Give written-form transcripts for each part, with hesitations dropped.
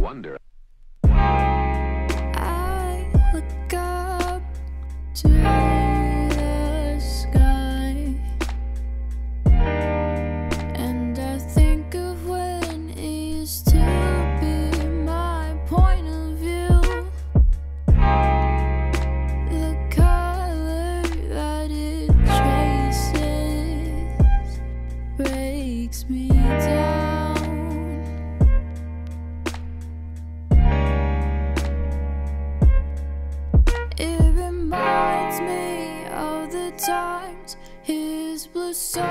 wonder. I look up to the sky, and I think of when it used to be my point of view. The color that it traces breaks me down. It reminds me of the times his blue soul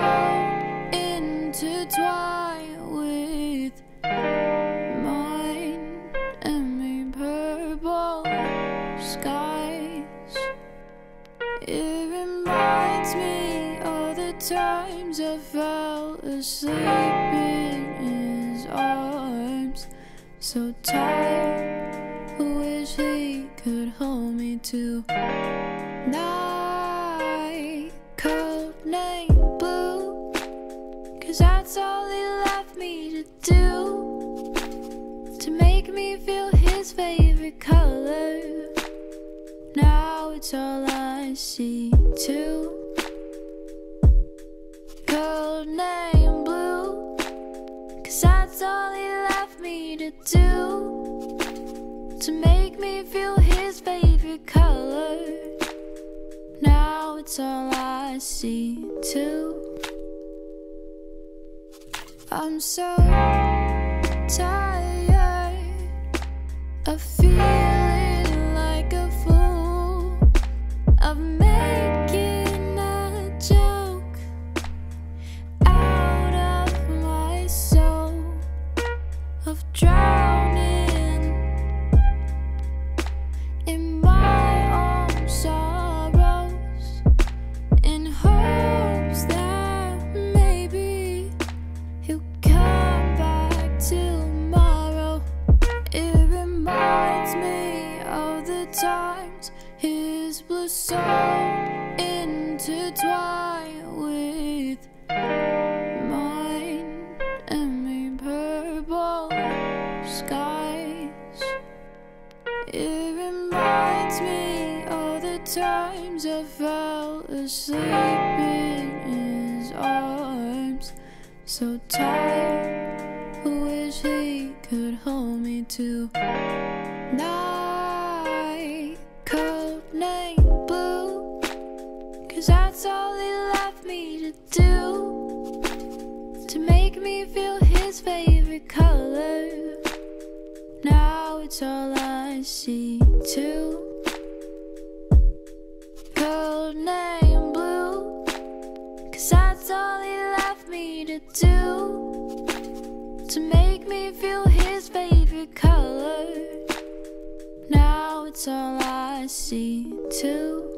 intertwined with mine, and me purple skies. It reminds me of the times I fell asleep in his arms, so tired, wish he could hold me tonight. Cold name blue, 'cause that's all he left me to do, to make me feel his favorite color. Now it's all I see too. Cold name blue, 'cause that's all he left me to do, to make me feel his favorite color. Now it's all I see too. I'm so tired of feeling like a fool, of making a joke out of my soul, of drowning in my own sorrows, in hopes that maybe he'll come back tomorrow. It reminds me of the times his blue soul intertwined with mine, and me purple skies. It reminds me of the times I fell asleep in his arms, so tired, wish he could hold me tonight. Cold name blue, 'cause that's all he left me to do, to make me feel his favorite color. Now it's all I see too. Cold name blue, 'cause that's all he left me to do, to make me feel his favorite color. Now it's all I see too.